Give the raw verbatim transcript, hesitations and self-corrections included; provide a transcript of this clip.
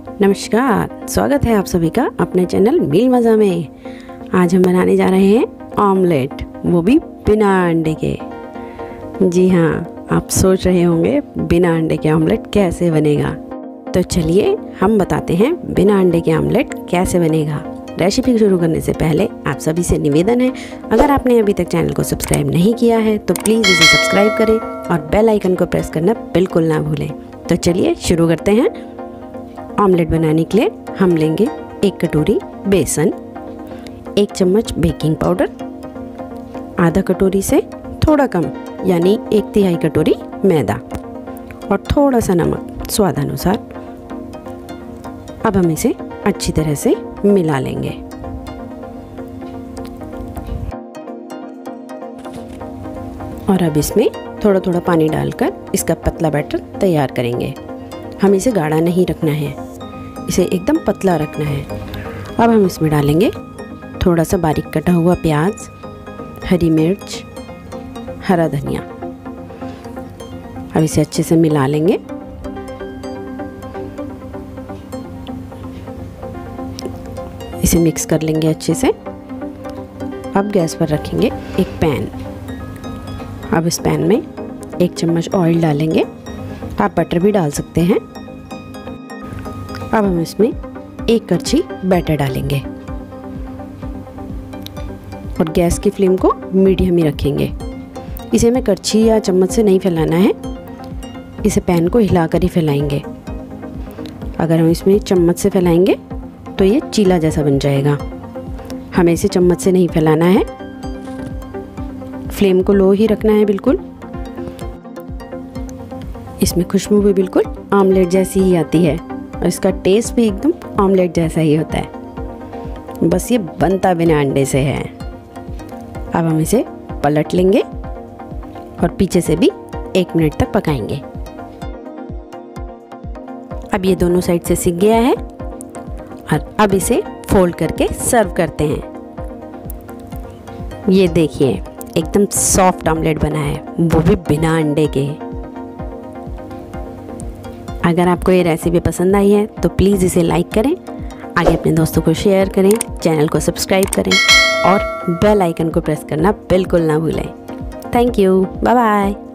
नमस्कार, स्वागत है आप सभी का अपने चैनल मील मज़ा में। आज हम बनाने जा रहे हैं ऑमलेट, वो भी बिना अंडे के। जी हाँ, आप सोच रहे होंगे बिना अंडे के ऑमलेट कैसे बनेगा। तो चलिए हम बताते हैं बिना अंडे के ऑमलेट कैसे बनेगा। रेसिपी शुरू करने से पहले आप सभी से निवेदन है, अगर आपने अभी तक चैनल को सब्सक्राइब नहीं किया है तो प्लीज़ इसे सब्सक्राइब करें और बेल आइकन को प्रेस करना बिल्कुल ना भूलें। तो चलिए शुरू करते हैं। ऑमलेट बनाने के लिए हम लेंगे एक कटोरी बेसन, एक चम्मच बेकिंग पाउडर, आधा कटोरी से थोड़ा कम यानी एक तिहाई कटोरी मैदा और थोड़ा सा नमक स्वादानुसार। अब हम इसे अच्छी तरह से मिला लेंगे। और अब इसमें थोड़ा थोड़ा पानी डालकर इसका पतला बैटर तैयार करेंगे। हम इसे गाढ़ा नहीं रखना है, इसे एकदम पतला रखना है। अब हम इसमें डालेंगे थोड़ा सा बारीक कटा हुआ प्याज, हरी मिर्च, हरा धनिया। अब इसे अच्छे से मिला लेंगे। इसे मिक्स कर लेंगे अच्छे से। अब गैस पर रखेंगे एक पैन। अब इस पैन में एक चम्मच ऑयल डालेंगे, आप बटर भी डाल सकते हैं। अब हम इसमें एक करछी बैटर डालेंगे और गैस की फ्लेम को मीडियम ही रखेंगे। इसे हमें करछी या चम्मच से नहीं फैलाना है, इसे पैन को हिलाकर ही फैलाएंगे। अगर हम इसमें चम्मच से फैलाएंगे तो ये चीला जैसा बन जाएगा। हमें इसे चम्मच से नहीं फैलाना है, फ्लेम को लो ही रखना है बिल्कुल। इसमें खुशबू भी बिल्कुल ऑमलेट जैसी ही आती है और इसका टेस्ट भी एकदम ऑमलेट जैसा ही होता है, बस ये बनता बिना अंडे से है। अब हम इसे पलट लेंगे और पीछे से भी एक मिनट तक पकाएंगे। अब ये दोनों साइड से सिक गया है और अब इसे फोल्ड करके सर्व करते हैं। ये देखिए एकदम सॉफ्ट ऑमलेट बना है, वो भी बिना अंडे के। अगर आपको ये रेसिपी पसंद आई है तो प्लीज़ इसे लाइक करें, आगे अपने दोस्तों को शेयर करें, चैनल को सब्सक्राइब करें और बेल आइकन को प्रेस करना बिल्कुल ना भूलें। Thank you, bye bye.